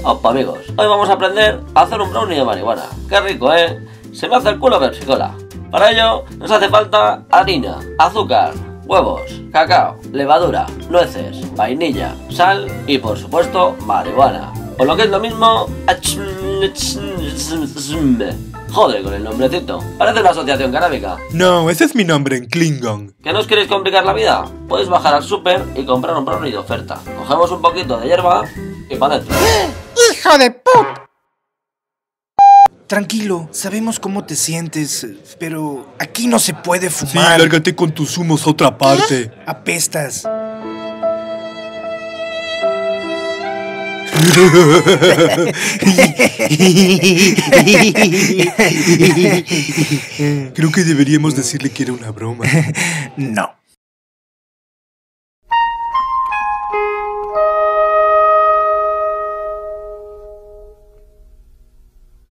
Opa amigos, hoy vamos a aprender a hacer un brownie de marihuana. ¡Qué rico, eh! Se me hace el culo versicola. Para ello nos hace falta harina, azúcar, huevos, cacao, levadura, nueces, vainilla, sal y por supuesto marihuana. O lo que es lo mismo... Joder con el nombrecito, parece una asociación canábica. No, ese es mi nombre en Klingon. ¿Que no os queréis complicar la vida? Podéis bajar al súper y comprar un brownie de oferta. Cogemos un poquito de hierba y para dentro. ¡Hijo de puta! Tranquilo, sabemos cómo te sientes, pero aquí no se puede Sí, fumar. lárgate con tus humos a otra parte. Apestas. Creo que deberíamos decirle que era una broma. No.